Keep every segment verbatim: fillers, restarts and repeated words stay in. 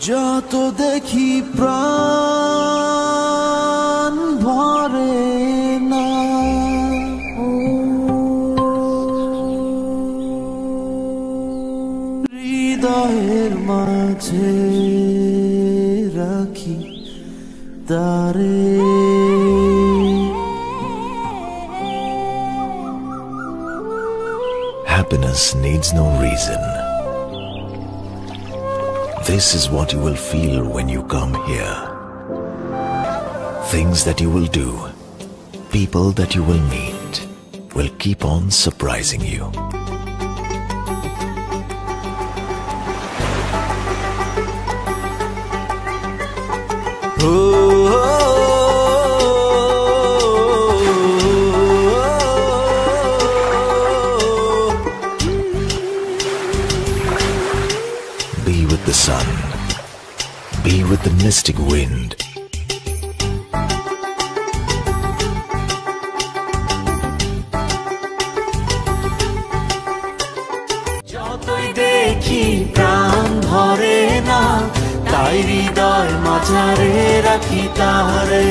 যত দেখি প্রাণ ভরে না, হৃদয়ের মাঝে রাখি তারে। Happiness needs no reason. This is what you will feel when you come here. Things that you will do, people that you will meet, will keep on surprising you. Oh, Be with the sun. Be with the mystic wind. যতই দেখি প্রাণ ধরে না, তাই হৃদয় মাঝারে রাখি তারে।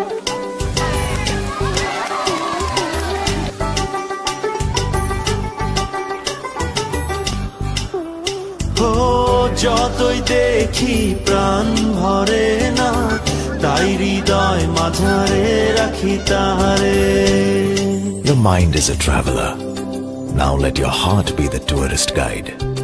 ও যতই দেখি প্রাণ ভরে না, তাই হৃদয় মাঝারে রাখি তারে। Your mind is a traveler. Now let your heart be the tourist guide.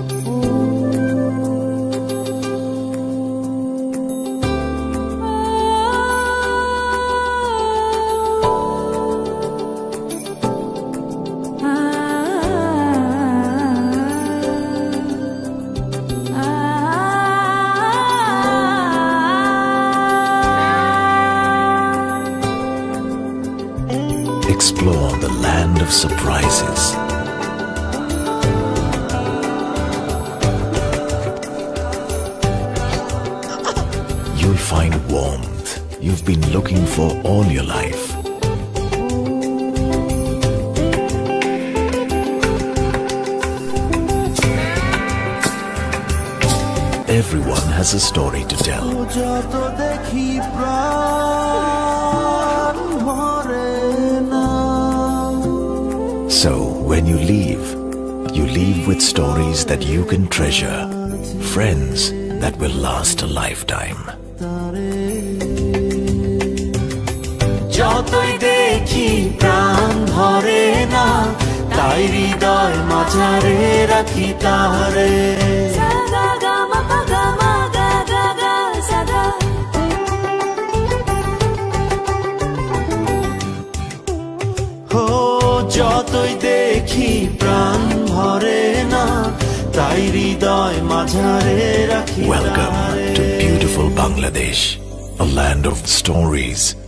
Explore the land of surprises. You'll find warmth you've been looking for all your life. Everyone has a story to tell. So, when you leave, you leave with stories that you can treasure, friends that will last a lifetime. যতই দেখি প্রাণ ভরে না, তাই হৃদয় মাঝারে রাখি তারে। যতই দেখি প্রাণ ভরে না, তাই হৃদয় মাঝারে রাখি। Welcome to beautiful Bangladesh, a land of stories.